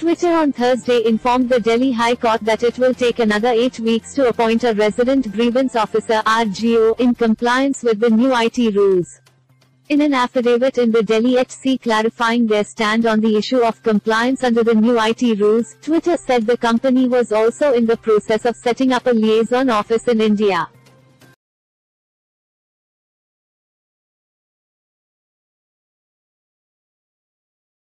Twitter on Thursday informed the Delhi High Court that it will take another 8 weeks to appoint a resident grievance officer (RGO) in compliance with the new IT rules. In an affidavit in the Delhi HC clarifying their stand on the issue of compliance under the new IT rules, Twitter said the company was also in the process of setting up a liaison office in India.